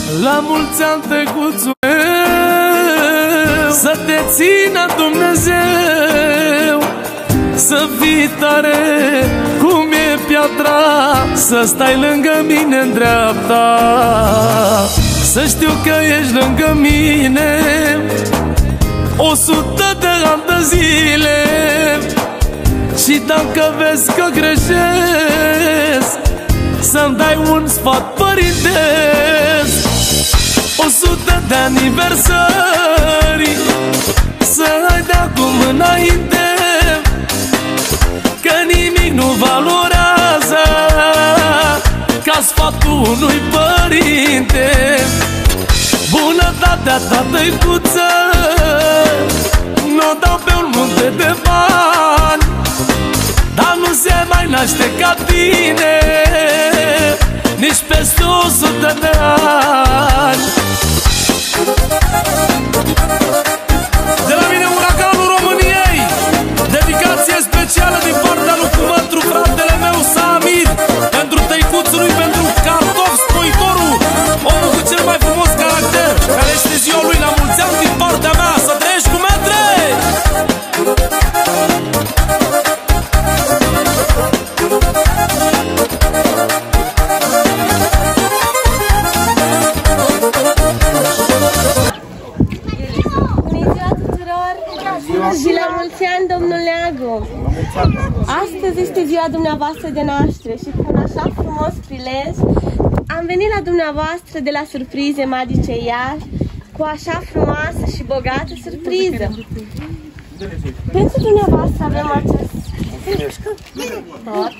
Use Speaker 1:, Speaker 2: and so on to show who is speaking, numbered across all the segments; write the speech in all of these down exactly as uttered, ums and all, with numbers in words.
Speaker 1: La mulți ani, tăcuțul meu, să te țină Dumnezeu, să fii tare cum e piatra, să stai lângă mine în dreapta. Să știu că ești lângă mine o sută de ani de zile. Și dacă vezi că greșesc, să-mi dai un sfat părintesc. O sută de aniversări să ai de acum înainte, că nimic nu valorează ca sfatul unui părinte. Bunătatea ta, tăicuță, n-o dau pe un munte de bani, dar nu se mai naște ca tine nici peste o sută de ani. De la mine, uraganul României, dedicație specială din partea lui Cuvântru, fratele meu Samir, pentru tăicuțul lui, pentru Cartof Stoitorul, omul cu cel mai frumos caracter, care este ziua lui la mulți ani din partea mea. Să trăiești cu metre!
Speaker 2: Și la mulți ani, domnul Neagu! Astăzi este ziua dumneavoastră de naștere și cu un așa frumos prilej am venit la dumneavoastră de la Surprize Magice Iași cu așa frumoasă și bogată surpriză. Pentru dumneavoastră avem acest tot.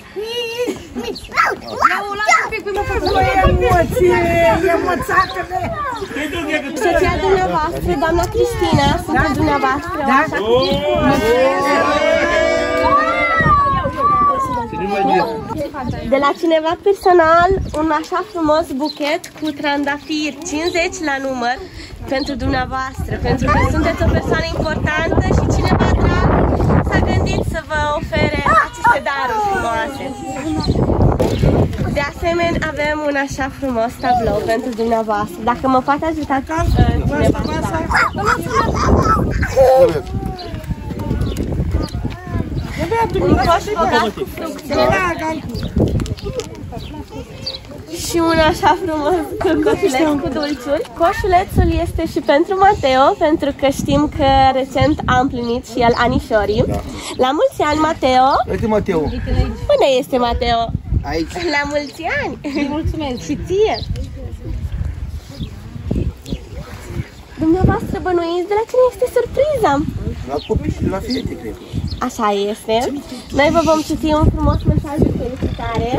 Speaker 2: Soția dumneavoastră, doamna Cristina, sunt dumneavoastră o așa de la cineva personal, un așa frumos buchet cu trandafiri cincizeci la număr pentru dumneavoastră, pentru că sunteți o persoană importantă și cineva drag s-a gândit să vă ofere aceste daruri frumoase. De asemenea, avem un așa frumos tablou pentru dumneavoastră. Dacă mă poate ajuta cineva. Un coș bogat cu fructe și un așa frumos coșuleț cu dulciuri. Coșulețul este și pentru Mateo, pentru că știm că recent a împlinit și el anișorii. Da. La mulți ani, Mateo!
Speaker 3: Uite, Mateo!
Speaker 2: Unde este Mateo?
Speaker 3: Aici!
Speaker 2: La mulți ani! Mulțumesc! Și ție! Dumneavoastră bănuiți de la cine este surpriza?
Speaker 3: La copii și de la fete, cred.
Speaker 2: Așa este. Noi vă vom citi un frumos mesaj de felicitare.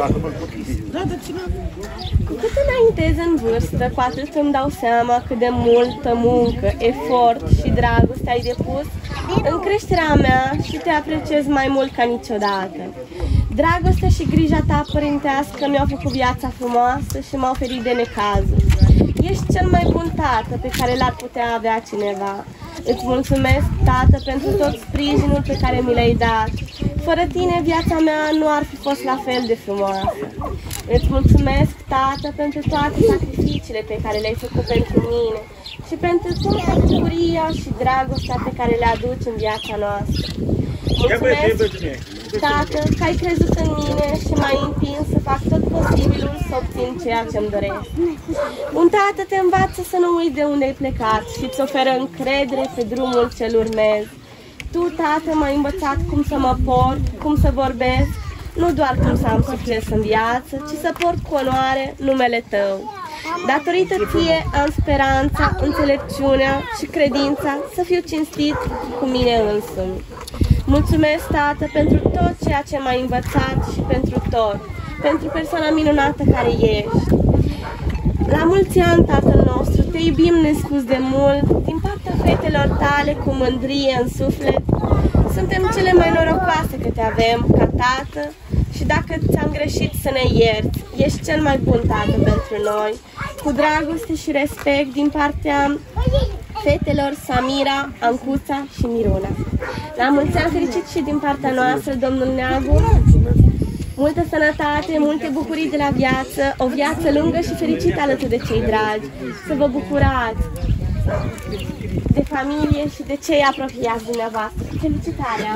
Speaker 2: Cu cât înaintez în vârstă, cu atât îmi dau seama cât de multă muncă, efort și dragoste ai depus în creșterea mea și te apreciez mai mult ca niciodată. Dragostea și grija ta părintească mi-au făcut viața frumoasă și m-au ferit de necazuri. Ești cel mai bun tată pe care l-ar putea avea cineva. Îți mulțumesc, tată, pentru tot sprijinul pe care mi l-ai dat. Fără tine, viața mea nu ar fi fost la fel de frumoasă. Îți mulțumesc, tată, pentru toate sacrificiile pe care le-ai făcut pentru mine și pentru toată bucuria și dragostea pe care le aduci în viața noastră. Mulțumesc, tată, că ai crezut în mine și m-ai împins să fac tot posibilul să obțin ceea ce-mi doresc. Un tată te învață să nu uiți de unde ai plecat și îți oferă încredere pe drumul ce-l urmezi. Tu, tată, m-ai învățat cum să mă port, cum să vorbesc, nu doar cum să am succes în viață, ci să port cu onoare numele tău. Datorită ție am speranța, înțelepciunea și credința să fiu cinstit cu mine însumi. Mulțumesc, tată, pentru tot ceea ce m-ai învățat și pentru tot, pentru persoana minunată care ești. La mulți ani, tatăl nostru, te iubim nespus de mult, din partea fetelor tale cu mândrie în suflet. Suntem cele mai norocoase că te avem ca tată și dacă ți-am greșit să ne ierți, ești cel mai bun tată pentru noi, cu dragoste și respect din partea fetelor Samira, Ancuța și Miruna. La mulți ani fericit și din partea noastră, domnul Neagu. multă sănătate, multe bucurii de la viață, o viață lungă și fericită alături de cei dragi, să vă bucurați de familie și de cei apropiați dumneavoastră. Felicitarea!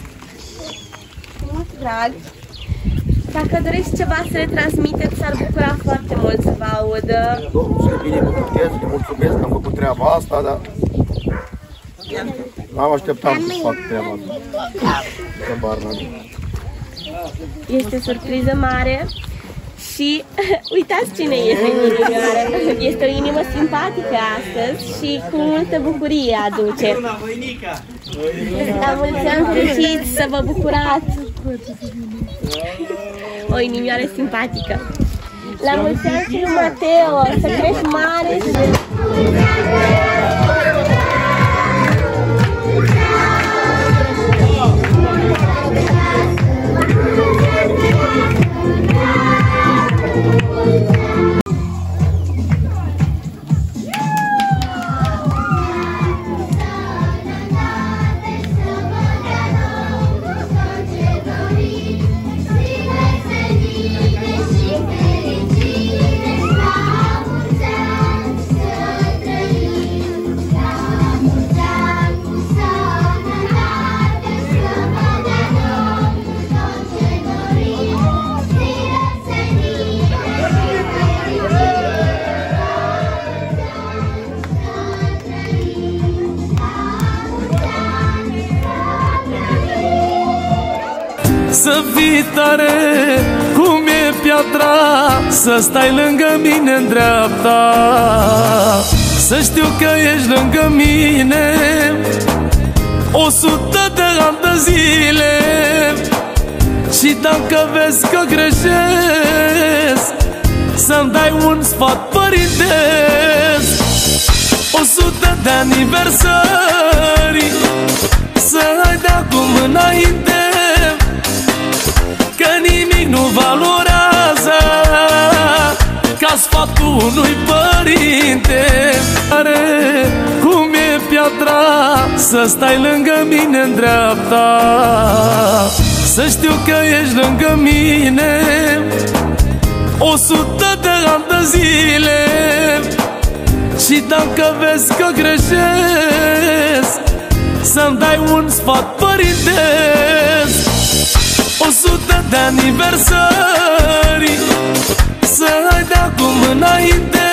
Speaker 2: Mult drag! Dacă doriți ceva să le transmiteți, s-ar bucura foarte mult să vă audă.
Speaker 3: Domnul să bine mulțumesc, le mulțumesc că am făcut treaba asta, dar n-am așteptat să fac treaba asta.
Speaker 2: Este surpriză mare și uitați cine este inimioară. Este o inimă simpatică astăzi și cu multă bucurie aduce. La mulți ani fericiți, să vă bucurați! O inimioară simpatică. La mulți ani și lui Mateo, să crești mare și de...
Speaker 1: Să fii tare cum e piatra, să stai lângă mine în dreapta, să știu că ești lângă mine o sută de ani de zile. Și dacă vezi că greșesc, să-mi dai un sfat părintesc. O sută de aniversări să ai de acum înainte, că nimic nu valorează ca sfatul unui părinte. Are cum e piatra, să stai lângă mine în dreapta, să știu că ești lângă mine o sută de ani de zile. Și dacă vezi că greșesc, să-mi dai un sfat părintesc. O sută de aniversări să ai de acum înainte,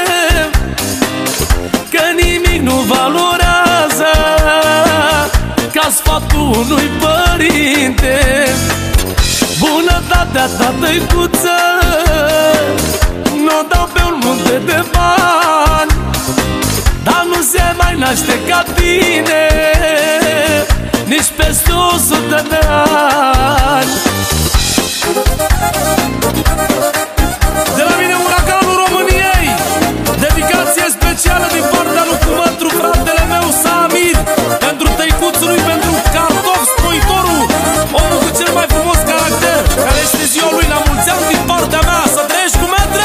Speaker 1: că nimic nu valorează ca sfatul unui părinte. Bunătatea ta, tăicuță, n-o dau pe un munte de bani, dar nu se mai naște ca tine nici peste o sută de ani.
Speaker 4: De la mine uraganul României, dedicație specială din partea lui Cumătru, fratele meu Samir, pentru tăicuțul lui, pentru Cartof Stoitorul, omul cu cel mai frumos caracter, care este ziua lui. La mulți ani din partea mea, să trăiești cu metre!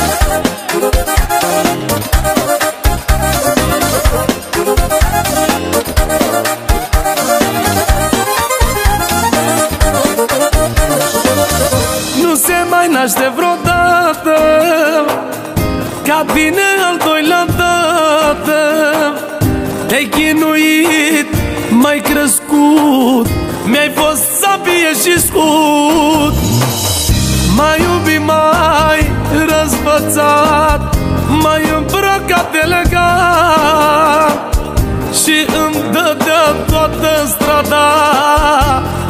Speaker 1: Naște vreodată ca bine al doilea dată. Te-ai chinuit, m-ai crescut, mi-ai fost sabie și scut. M-ai iubit, m-ai răzbățat, m-ai îmbrăcat elegant și îmi dădea toată strada,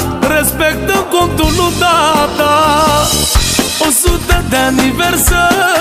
Speaker 1: respectând contul lui tata. O sută de aniversări